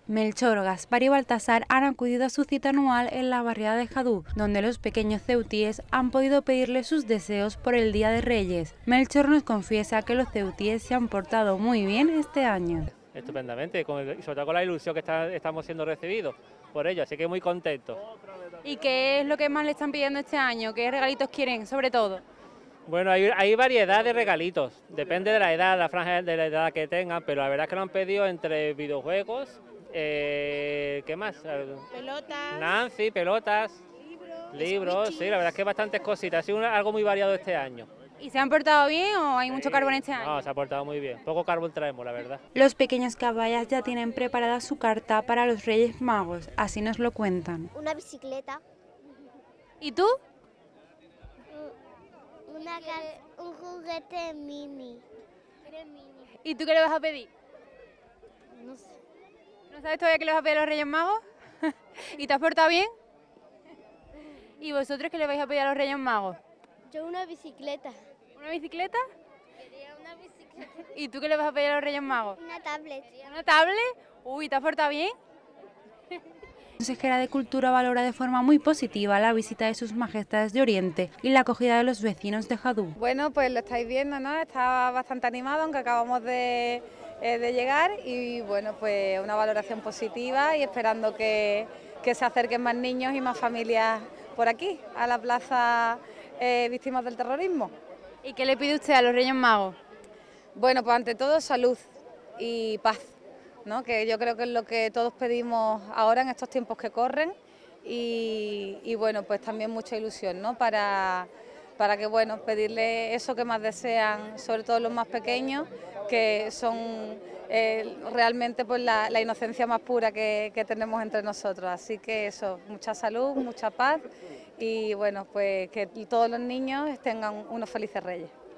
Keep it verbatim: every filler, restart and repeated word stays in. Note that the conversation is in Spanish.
Melchor, Gaspar y Baltasar han acudido a su cita anual en la barriada de Jadú, donde los pequeños ceutíes han podido pedirle sus deseos por el Día de Reyes. Melchor nos confiesa que los ceutíes se han portado muy bien este año. Estupendamente, con el, y sobre todo con la ilusión que está, estamos siendo recibidos por ellos, así que muy contentos. ¿Y qué es lo que más le están pidiendo este año? ¿Qué regalitos quieren, sobre todo? Bueno, hay, hay variedad de regalitos, depende de la edad, la franja de la edad que tengan, pero la verdad es que lo han pedido entre videojuegos, eh, ¿qué más? Pelotas. Nancy, pelotas, libros, libros, sí, la verdad es que bastantes cositas, ha sido algo muy variado este año. ¿Y se han portado bien o hay mucho carbón este año? No, se ha portado muy bien, poco carbón traemos, la verdad. Los pequeños caballas ya tienen preparada su carta para los Reyes Magos, así nos lo cuentan. Una bicicleta. ¿Y tú? Una un juguete mini. ¿Y tú qué le vas a pedir? No sé. ¿No sabes todavía qué le vas a pedir a los Reyes Magos? ¿Y te has portado bien? ¿Y vosotros qué le vais a pedir a los Reyes Magos? Yo una bicicleta. ¿Una bicicleta? Quería una bicicleta. ¿Y tú qué le vas a pedir a los Reyes Magos? Una tablet. ¿Una tablet? Uy, ¿te has portado bien? La consejera de Cultura valora de forma muy positiva la visita de sus majestades de Oriente y la acogida de los vecinos de Jadú. Bueno, pues lo estáis viendo, ¿no? Está bastante animado, aunque acabamos de, eh, de llegar, y bueno, pues una valoración positiva y esperando que, que se acerquen más niños y más familias por aquí, a la plaza eh, Víctimas del Terrorismo. ¿Y qué le pide usted a los Reyes Magos? Bueno, pues ante todo salud y paz, ¿no? Que yo creo que es lo que todos pedimos ahora en estos tiempos que corren, y, y bueno, pues también mucha ilusión, ¿no? Para, para que, bueno, pedirle eso que más desean, sobre todo los más pequeños, que son eh, realmente pues la, la inocencia más pura que, que tenemos entre nosotros. Así que eso, mucha salud, mucha paz y bueno, pues que todos los niños tengan unos felices Reyes.